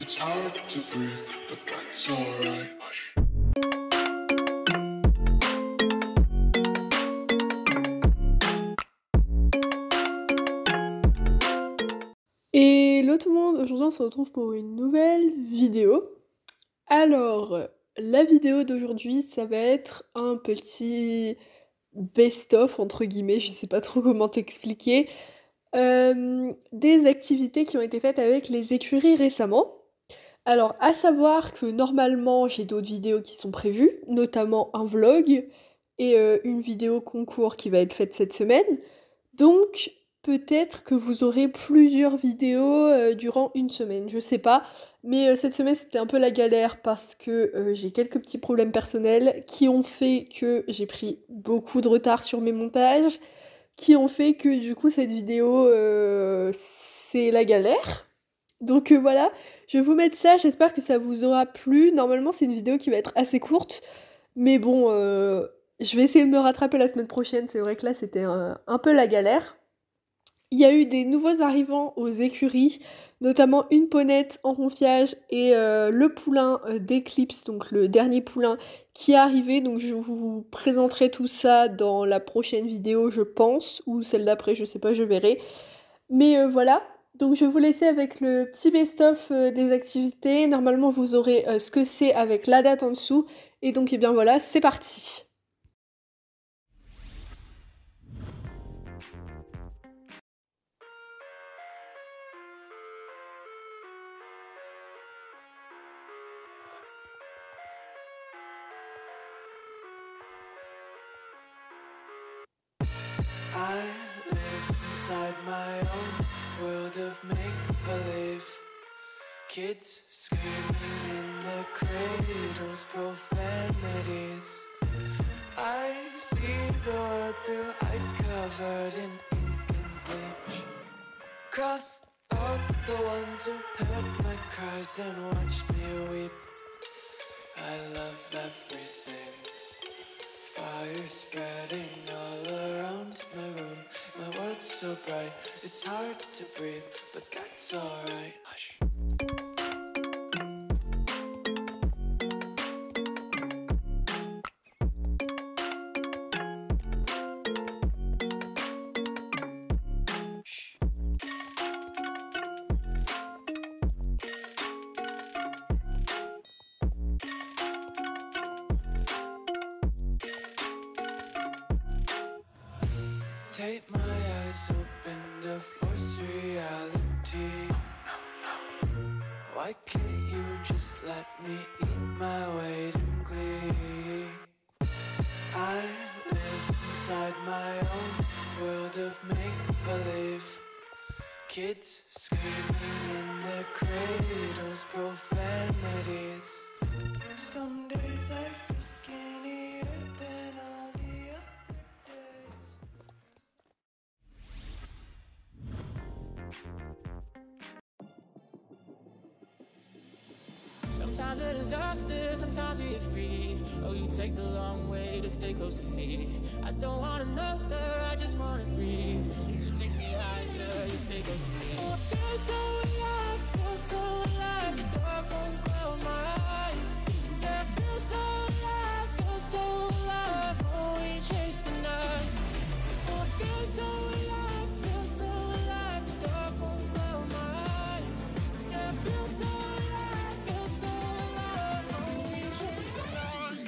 It's hard to breathe, but that's alright. Hush. Hello tout le monde, aujourd'hui on se retrouve pour une nouvelle vidéo. Alors, la vidéo d'aujourd'hui, ça va être un petit best-of entre guillemets, je sais pas trop comment t'expliquer, des activités qui ont été faites avec les écuries récemment. Alors, à savoir que normalement, j'ai d'autres vidéos qui sont prévues, notamment un vlog et une vidéo concours qui va être faite cette semaine. Donc, peut-être que vous aurez plusieurs vidéos, durant une semaine, je sais pas. Mais, cette semaine, c'était un peu la galère parce que, j'ai quelques petits problèmes personnels qui ont fait que j'ai pris beaucoup de retard sur mes montages, qui ont fait que du coup cette vidéo, c'est la galère. Donc, voilà, je vais vous mettre ça, j'espère que ça vous aura plu. Normalement, c'est une vidéo qui va être assez courte, mais bon, je vais essayer de me rattraper la semaine prochaine. C'est vrai que là, c'était un peu la galère. Il y a eu des nouveaux arrivants aux écuries, notamment une ponette en confiage et le poulain, d'Eclipse, donc le dernier poulain qui est arrivé. Donc je vous présenterai tout ça dans la prochaine vidéo, je pense, ou celle d'après, je sais pas, je verrai. Mais voilà, donc je vais vous laisser avec le petit best-of, des activités. Normalement, vous aurez, ce que c'est avec la date en dessous et donc, eh bien, voilà, c'est parti! I live inside my own world of make-believe. Kids screaming in the cradles, profanities. I see the world through ice covered in ink and bleach. Cross out the ones who heard my cries and watched me weep. I love everything. Fire spreading all around my room. My world's so bright, it's hard to breathe, but that's alright. Hush. Take my eyes open to force reality. Why can't you just let me eat my weight in glee? I live inside my own world of make-believe. Kids screaming in their cradles, profanities. Some days I feel skinnier than all the other days. Sometimes a disaster, sometimes we are free. Oh, you take the long way to stay close to me. I don't want another, I just wanna breathe. You take me higher, you stay close to me. Oh, I feel so alive, feel so alive. The dark won't cloud my eyes. Yeah, I feel so alive, feel so alive. Oh, we chase the night. Oh, I feel so alive, feel so alive. The dark won't cloud my eyes. Yeah, I feel so alive, feel so alive. Oh, we chase the night.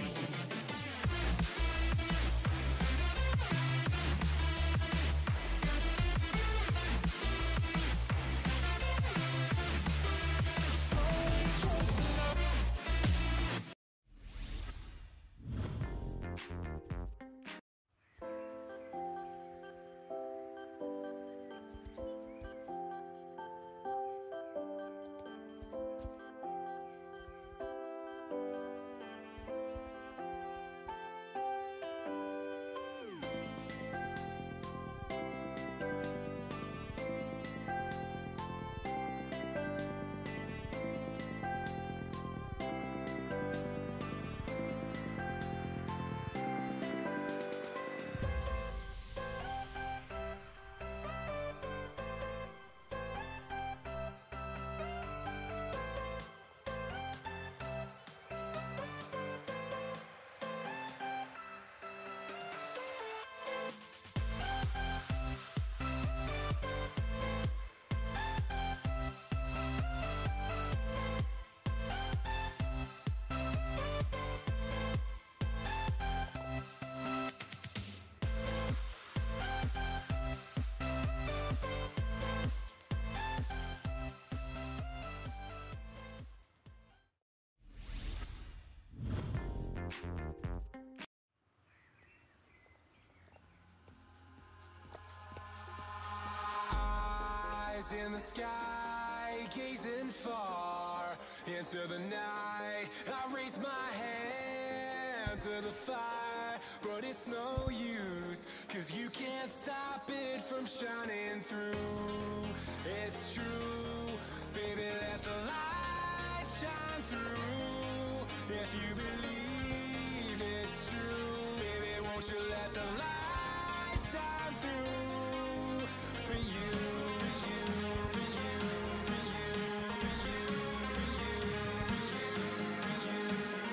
in the sky, gazing far into the night. I raise my hand to the fire, but it's no use, 'cause you can't stop it from shining through. It's true, baby, let the light shine through. If you believe it's true, baby, won't you let the light shine through for you, for you, for you, for you, for you, for you, for you, for you,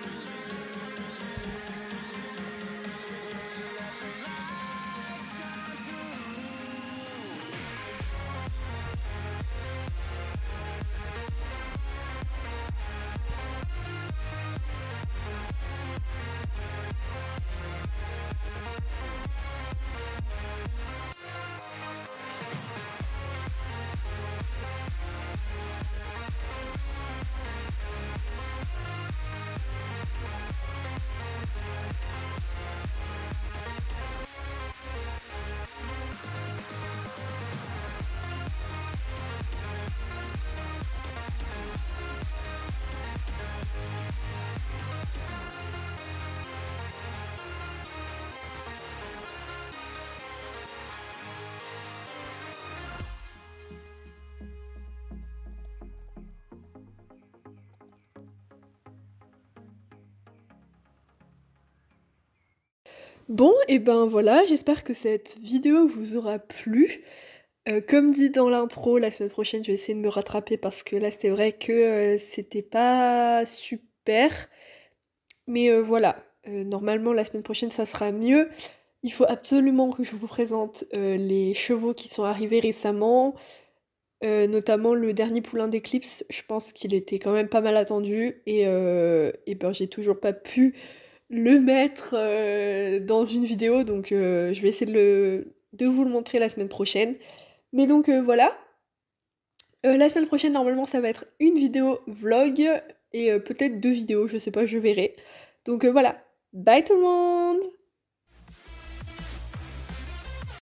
won't you let the light shine through? Bon et ben voilà, j'espère que cette vidéo vous aura plu. Comme dit dans l'intro, la semaine prochaine, je vais essayer de me rattraper parce que là, c'est vrai que, c'était pas super. Mais, voilà, normalement la semaine prochaine, ça sera mieux. Il faut absolument que je vous présente, les chevaux qui sont arrivés récemment, notamment le dernier poulain d'Eclipse. Je pense qu'il était quand même pas mal attendu et ben, j'ai toujours pas pu le mettre, dans une vidéo donc je vais essayer de vous le montrer la semaine prochaine. Mais donc voilà. La semaine prochaine, normalement, ça va être une vidéo vlog et peut-être 2 vidéos, je sais pas, je verrai. Donc voilà. Bye tout le monde!